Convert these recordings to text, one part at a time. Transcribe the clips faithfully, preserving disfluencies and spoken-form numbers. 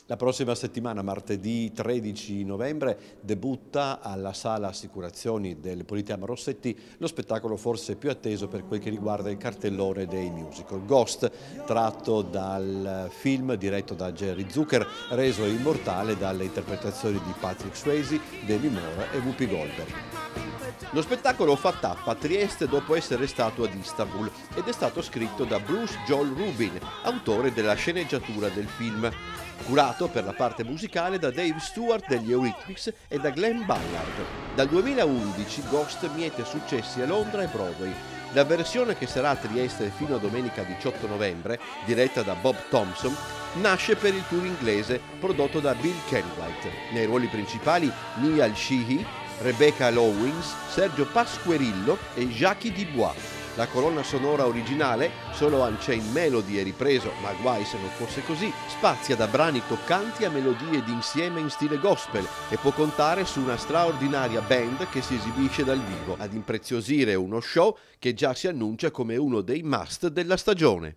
La prossima settimana, martedì tredici novembre, debutta alla Sala Assicurazioni del Politeama Rossetti lo spettacolo forse più atteso per quel che riguarda il cartellone dei musical. Ghost, tratto dal film diretto da Jerry Zucker, reso immortale dalle interpretazioni di Patrick Swayze, Demi Moore e Whoopi Goldberg. Lo spettacolo fa tappa a Trieste dopo essere stato ad Istanbul ed è stato scritto da Bruce Joel Rubin, autore della sceneggiatura del film, curato per la parte musicale da Dave Stewart degli Eurythmics e da Glenn Ballard. Dal duemilaundici Ghost miete successi a Londra e Broadway. La versione che sarà a Trieste fino a domenica diciotto novembre, diretta da Bob Thompson, nasce per il tour inglese prodotto da Bill Kenwright. Nei ruoli principali Niall Sheehy, Rebecca Lowings, Sergio Pasquerillo e Jackie Dubois. La colonna sonora originale, solo Unchained Melody è ripreso, ma guai se non fosse così, spazia da brani toccanti a melodie d'insieme in stile gospel e può contare su una straordinaria band che si esibisce dal vivo, ad impreziosire uno show che già si annuncia come uno dei must della stagione.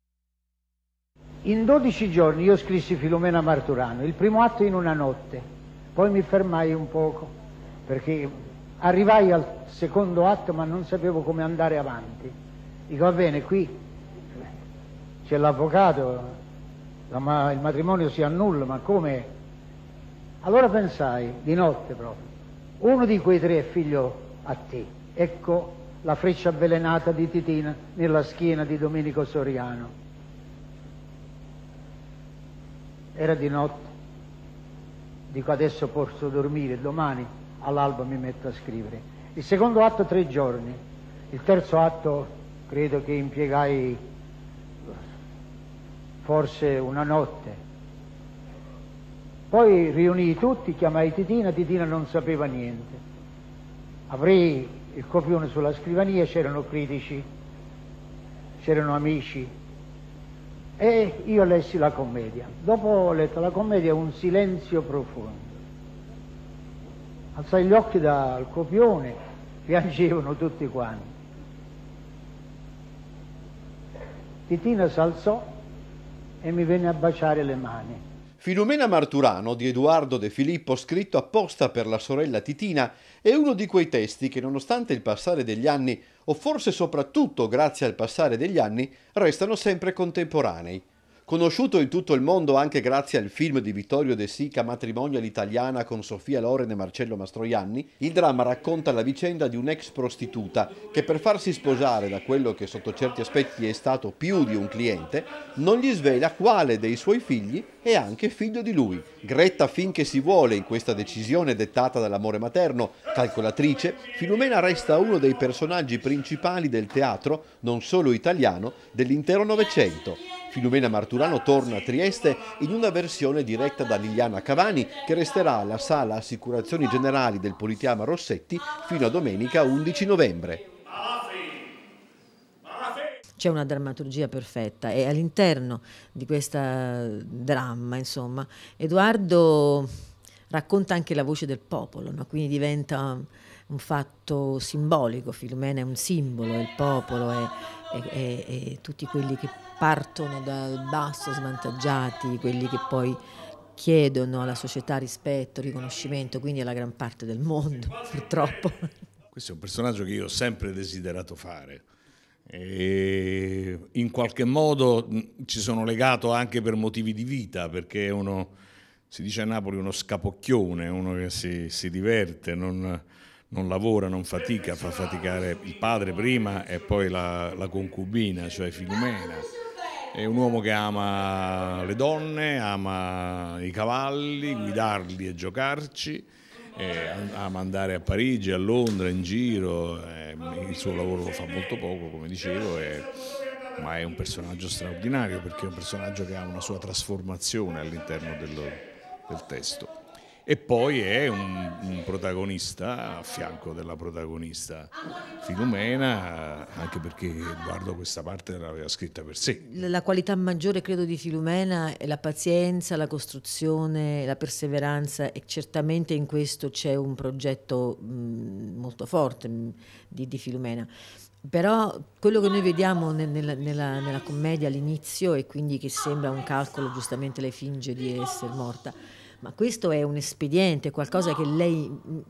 In dodici giorni io scrissi Filomena Marturano, il primo atto in una notte, poi mi fermai un poco, perché arrivai al secondo atto ma non sapevo come andare avanti. Dico, va bene, qui c'è l'avvocato, il matrimonio si annulla, ma come? Allora pensai, di notte proprio, uno di quei tre è figlio a te. Ecco la freccia avvelenata di Titina nella schiena di Domenico Soriano. Era di notte. Dico, adesso posso dormire, domani all'alba mi metto a scrivere. Il secondo atto tre giorni, il terzo atto credo che impiegai forse una notte. Poi riunii tutti, chiamai Titina, Titina non sapeva niente. Avrei il copione sulla scrivania, c'erano critici, c'erano amici e io lessi la commedia. Dopo ho letto la commedia, un silenzio profondo. Alzai gli occhi dal copione, piangevano tutti quanti. Titina s'alzò e mi venne a baciare le mani. Filomena Marturano di Edoardo De Filippo, scritto apposta per la sorella Titina, è uno di quei testi che, nonostante il passare degli anni, o forse soprattutto grazie al passare degli anni, restano sempre contemporanei. Conosciuto in tutto il mondo anche grazie al film di Vittorio De Sica Matrimonio all'italiana con Sofia Loren e Marcello Mastroianni, il dramma racconta la vicenda di un'ex prostituta che, per farsi sposare da quello che sotto certi aspetti è stato più di un cliente, non gli svela quale dei suoi figli è anche figlio di lui. Gretta finché si vuole in questa decisione dettata dall'amore materno, calcolatrice, Filomena resta uno dei personaggi principali del teatro, non solo italiano, dell'intero Novecento. Filomena Marturano torna a Trieste in una versione diretta da Liliana Cavani, che resterà alla Sala Assicurazioni Generali del Politeama Rossetti fino a domenica undici novembre. C'è una drammaturgia perfetta e all'interno di questa dramma, insomma, Edoardo racconta anche la voce del popolo, no? Quindi diventa un fatto simbolico. Filomena è un simbolo, è il popolo, è, è, è, è tutti quelli che partono dal basso svantaggiati, quelli che poi chiedono alla società rispetto, riconoscimento, quindi alla gran parte del mondo, purtroppo. Questo è un personaggio che io ho sempre desiderato fare e in qualche modo ci sono legato anche per motivi di vita, perché è uno, si dice a Napoli, uno scapocchione, uno che si, si diverte, non, non lavora, non fatica, fa faticare il padre prima e poi la, la concubina, cioè Filomena. È un uomo che ama le donne, ama i cavalli, guidarli e giocarci, eh, ama andare a Parigi, a Londra, in giro, eh, il suo lavoro lo fa molto poco, come dicevo, eh, ma è un personaggio straordinario perché è un personaggio che ha una sua trasformazione all'interno del testo. E poi è un, un protagonista a fianco della protagonista Filomena, anche perché Edoardo questa parte l'aveva scritta per sé. La qualità maggiore, credo, di Filomena è la pazienza, la costruzione, la perseveranza, e certamente in questo c'è un progetto mh, molto forte di, di Filumena. Però quello che noi vediamo nel, nella, nella, nella commedia all'inizio, e quindi che sembra un calcolo, giustamente lei finge di essere morta, ma questo è un espediente, qualcosa che lei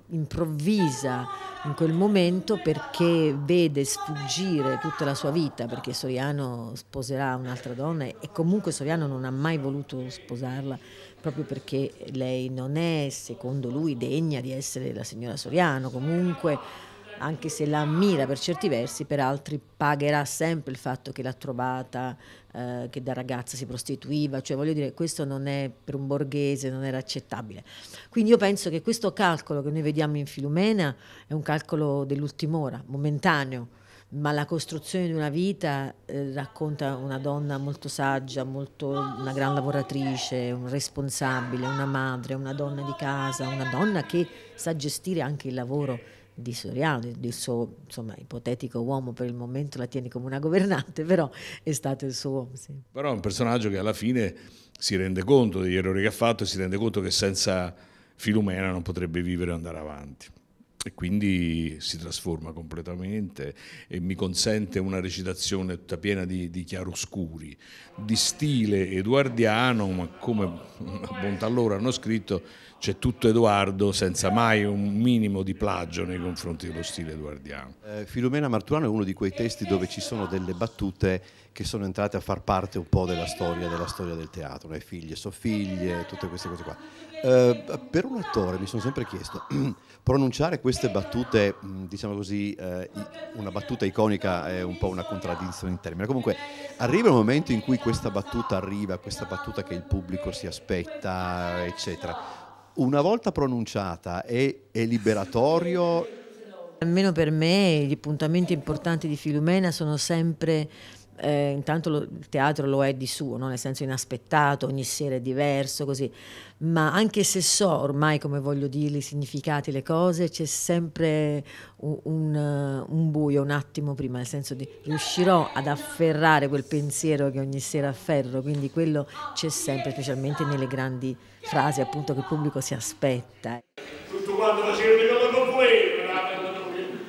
improvvisa in quel momento perché vede sfuggire tutta la sua vita, perché Soriano sposerà un'altra donna e comunque Soriano non ha mai voluto sposarla, proprio perché lei non è, secondo lui, degna di essere la signora Soriano. Comunque, anche se la ammira per certi versi, per altri pagherà sempre il fatto che l'ha trovata, eh, che da ragazza si prostituiva, cioè voglio dire, questo non è, per un borghese non era accettabile. Quindi io penso che questo calcolo che noi vediamo in Filumena è un calcolo dell'ultima ora, momentaneo, ma la costruzione di una vita eh, racconta una donna molto saggia, molto, una gran lavoratrice, un responsabile, una madre, una donna di casa, una donna che sa gestire anche il lavoro di Soriano, il suo, insomma, ipotetico uomo. Per il momento la tiene come una governante, però è stato il suo uomo. Sì. Però è un personaggio che alla fine si rende conto degli errori che ha fatto e si rende conto che senza Filumena non potrebbe vivere e andare avanti. E quindi si trasforma completamente e mi consente una recitazione tutta piena di, di chiaroscuri, di stile edoardiano, ma come a bontà loro hanno scritto, c'è tutto Edoardo senza mai un minimo di plagio nei confronti dello stile edoardiano. Eh, Filumena Marturano è uno di quei testi dove ci sono delle battute che sono entrate a far parte un po' della storia, della storia del teatro, le figlie, soffiglie, tutte queste cose qua. Eh, per un attore mi sono sempre chiesto, pronunciare queste battute, diciamo così, eh, una battuta iconica è un po' una contraddizione in termini. Comunque arriva un momento in cui questa battuta arriva, questa battuta che il pubblico si aspetta, eccetera. Una volta pronunciata è, è liberatorio? Almeno per me gli appuntamenti importanti di Filumena sono sempre, eh, intanto lo, il teatro lo è di suo, no? Nel senso inaspettato, ogni sera è diverso, così. Ma anche se so ormai come voglio dirli, i significati, le cose, c'è sempre un, un, un buio, un attimo prima, nel senso di riuscirò ad afferrare quel pensiero che ogni sera afferro, quindi quello c'è sempre, specialmente nelle grandi frasi appunto che il pubblico si aspetta. Tutto quanto facevano quello che volevano,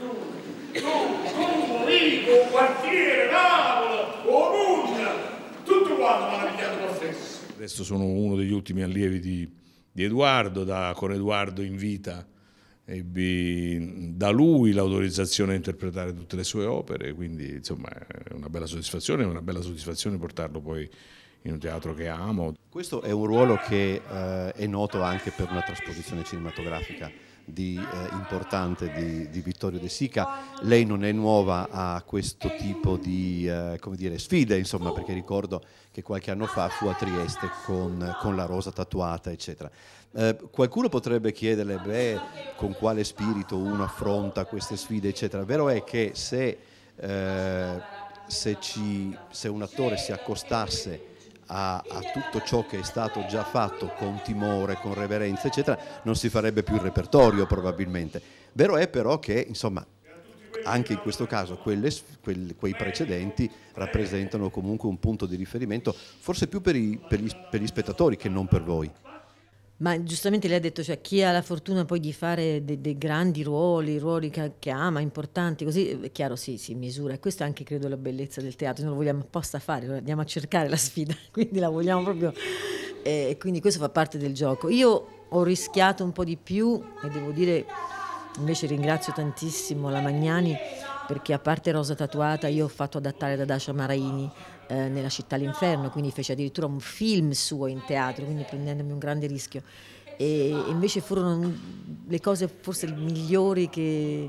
tu, tu, Rico, quartiere, Napoli, Omugna, tutto quanto mi hanno pigliato lo stesso. Adesso sono uno degli ultimi allievi di, di Edoardo, da, con Edoardo in vita ebbi da lui l'autorizzazione a interpretare tutte le sue opere, quindi insomma è una bella soddisfazione, è una bella soddisfazione portarlo poi in un teatro che amo. Questo è un ruolo che eh, è noto anche per una trasposizione cinematografica di, eh, importante di, di Vittorio De Sica. Lei non è nuova a questo tipo di eh, come dire, sfide, insomma, perché ricordo che qualche anno fa fu a Trieste con, con la rosa tatuata, eccetera. Eh, qualcuno potrebbe chiederle, beh, con quale spirito uno affronta queste sfide, eccetera. Vero è che se, eh, se, ci, se un attore si accostasse A, a tutto ciò che è stato già fatto con timore, con reverenza, eccetera, non si farebbe più il repertorio probabilmente. Vero è però che, insomma, anche in questo caso quelle, quelle, quei precedenti rappresentano comunque un punto di riferimento, forse più per, i, per, gli, per gli spettatori che non per voi. Ma giustamente lei ha detto, cioè, chi ha la fortuna poi di fare dei, dei grandi ruoli, ruoli che, che ama, importanti, così è chiaro, sì, si misura. E questa è anche, credo, la bellezza del teatro. Noi lo vogliamo apposta fare, noi andiamo a cercare la sfida, quindi la vogliamo proprio, e eh, quindi questo fa parte del gioco. Io ho rischiato un po' di più e devo dire, invece ringrazio tantissimo la Magnani, perché a parte Rosa tatuata io ho fatto adattare da Dacia Maraini eh, nella Città all'Inferno, quindi fece addirittura un film suo in teatro, quindi prendendomi un grande rischio. E invece furono le cose forse migliori che,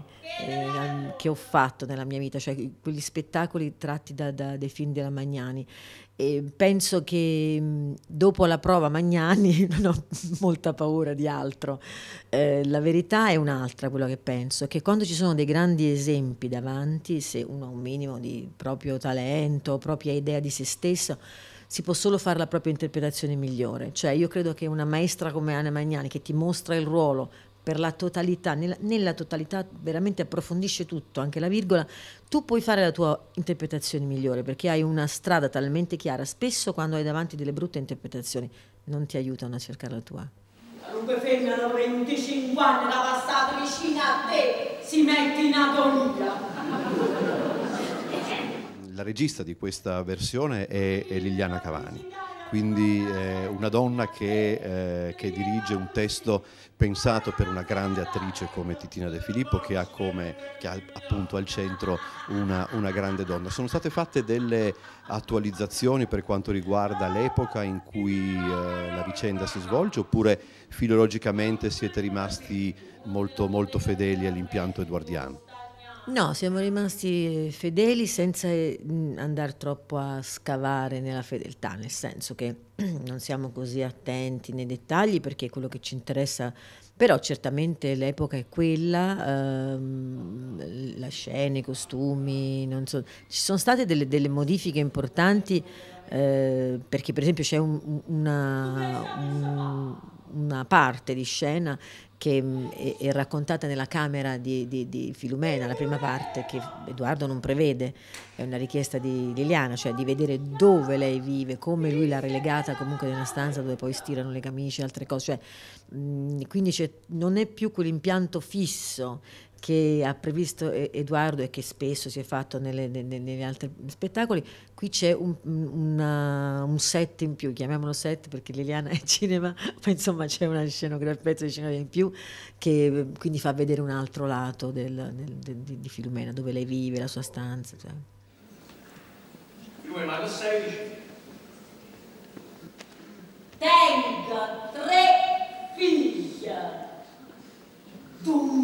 eh, che ho fatto nella mia vita, cioè quegli spettacoli tratti da, da, dai film della Magnani. E penso che dopo la prova Magnani non ho molta paura di altro. Eh, la verità è un'altra, quello che penso, che quando ci sono dei grandi esempi davanti, se uno ha un minimo di proprio talento, propria idea di se stesso, si può solo fare la propria interpretazione migliore. Cioè io credo che una maestra come Anna Magnani, che ti mostra il ruolo per la totalità, nella, nella totalità veramente approfondisce tutto, anche la virgola, tu puoi fare la tua interpretazione migliore, perché hai una strada talmente chiara. Spesso quando hai davanti delle brutte interpretazioni non ti aiutano a cercare la tua. Qualunque femmina da venticinque anni da passato vicino a te si mette diventi Napolia. La regista di questa versione è, è Liliana Cavani, quindi eh, una donna che, eh, che dirige un testo pensato per una grande attrice come Titina De Filippo, che ha, come, che ha appunto al centro una, una grande donna. Sono state fatte delle attualizzazioni per quanto riguarda l'epoca in cui eh, la vicenda si svolge, oppure filologicamente siete rimasti molto, molto fedeli all'impianto edoardiano? No, siamo rimasti fedeli senza andare troppo a scavare nella fedeltà, nel senso che non siamo così attenti nei dettagli perché è quello che ci interessa, però certamente l'epoca è quella, ehm, la scena, i costumi, non so, ci sono state delle, delle modifiche importanti, eh, perché per esempio c'è un, una, un, una parte di scena che è, è raccontata nella camera di, di, di Filumena, la prima parte, che Edoardo non prevede, è una richiesta di Liliana, cioè di vedere dove lei vive, come lui l'ha relegata comunque in una stanza dove poi stirano le camicie e altre cose, cioè, mh, quindi non è più quell'impianto fisso che ha previsto Edoardo e che spesso si è fatto nelle, nelle, negli altri spettacoli. Qui c'è un, una, un set in più, chiamiamolo set perché Liliana è cinema, ma insomma c'è una scenografia, pezzo di scenografia in più che quindi fa vedere un altro lato del, del, del, di Filumena, dove lei vive, la sua stanza. Cioè. Filumena, che sedici? Tengo tre figlie. Tu